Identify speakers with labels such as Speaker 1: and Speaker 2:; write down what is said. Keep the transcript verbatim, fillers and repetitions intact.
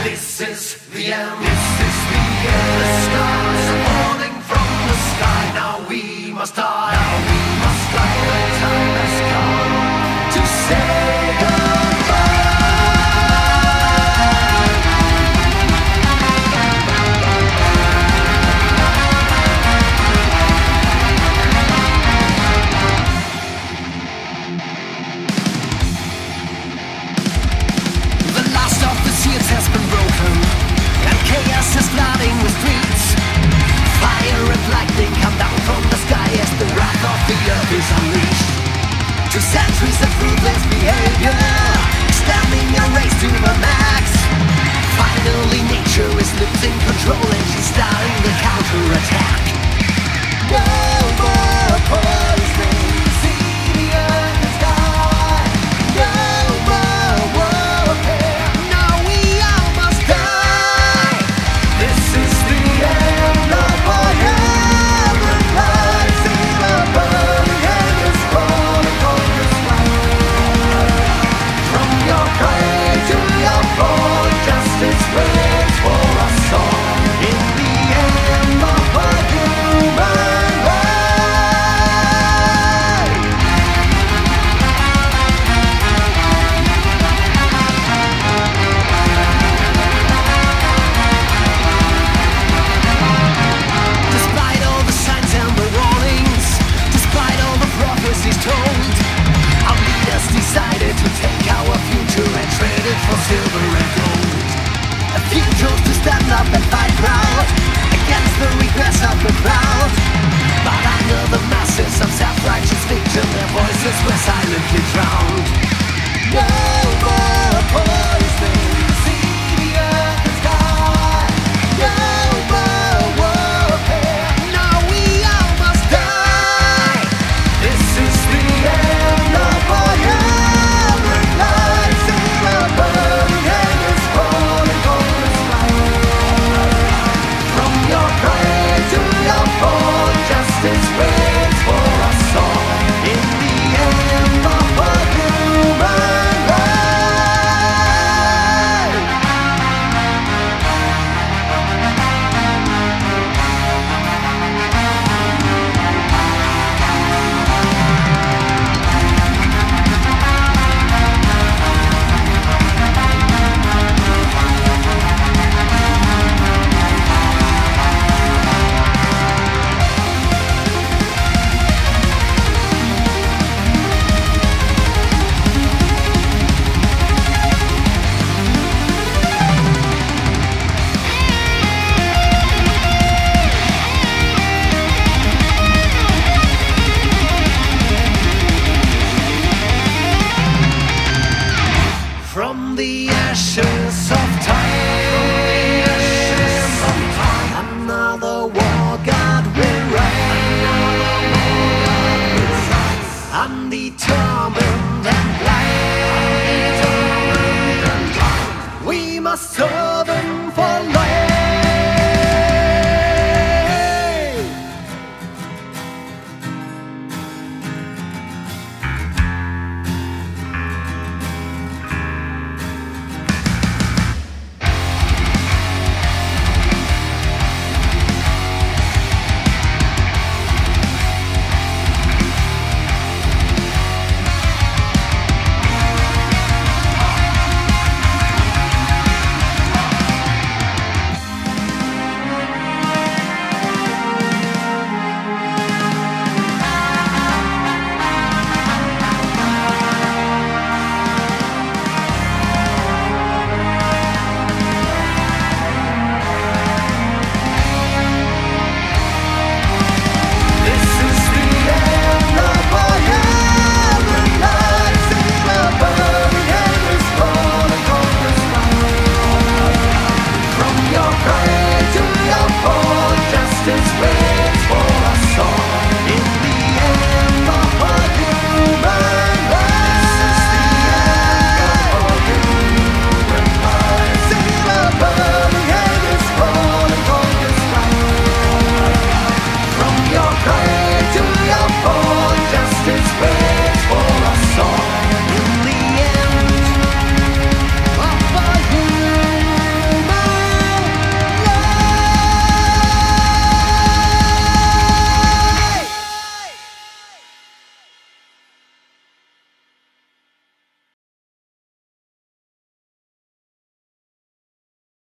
Speaker 1: This is the end, this is the end. The stars are falling from the sky. Now we must die, now we must die. The time has come to say goodbye. The last of the seals has been broken, and chaos is flooding the streets. Fire and lightning come down from the sky as the wrath of the earth is unleashed. Two centuries of ruthless behavior, extending a race to the max. Finally nature is losing control and she's starting the counter-attack. No more poisoning, see the earth and sky. No more warfare, now we all must die. This is the end of our ever lives in a burning and is falling on the sky. From your cradle to your fall, justice waits for us all. In the end of our human life. Despite all the signs and the warnings, despite all the prophecies told, our leaders decided to take our future and trade it for silver and gold. A few chose to stand up and fight proud against the regrets of the crowd. But under the masses of self-righteous fiction, their voices were silently drowned. No more poisoning, see the earth and sky. No more warfare, now we all must die. This is the end of our ever lives in a burning and is falling on the sky. From your cradle to your fall, justice waits for us all. In the end of our human life. From the ashes of time, another war god will rise. Undetermined and blind, we must serve him for life.